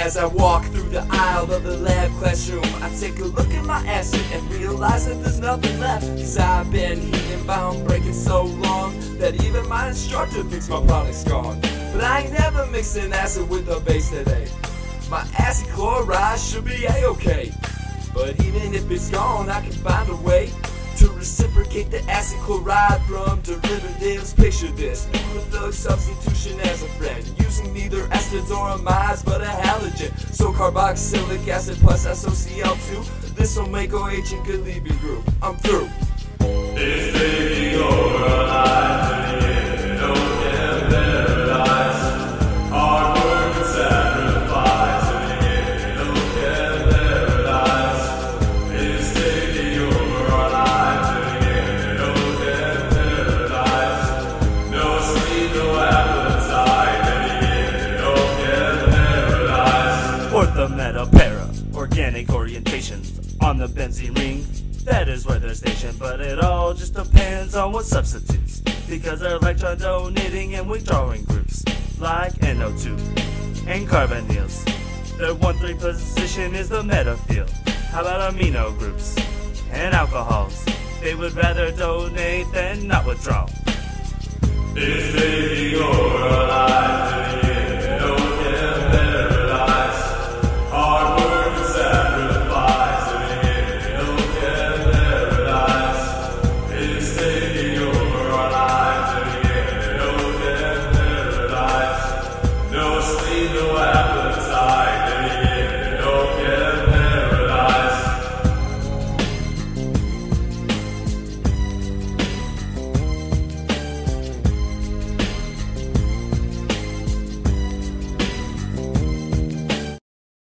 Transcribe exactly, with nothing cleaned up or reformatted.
As I walk through the aisle of the lab classroom, I take a look at my acid and realize that there's nothing left. Cause I've been heating bound breaking so long that even my instructor thinks my product's gone. But I ain't never mixing acid with a base today. My acid chloride should be a-okay. But even if it's gone, I can find a way to reciprocate the acid chloride from derivatives. Picture this, doing the substitution as a friend, using neither acids or amides but a halogen. So carboxylic acid plus S O C L two, this omega agent could leave your group. I'm through. It's taking over our lives and it don't get paradise. Hard work and sacrifice and it don't get paradise. It's taking over our lives and it don't get paradise. No sleep, no appetite and it don't get paradise. Orthometa-para, organic orientations on the benzene ring. That is where they're stationed, but it all just depends on what substitutes, because they're electron donating and withdrawing groups like N O two and carbonyls. Their one three position is the meta field. How about amino groups and alcohols? They would rather donate than not withdraw. It's taking over our lives.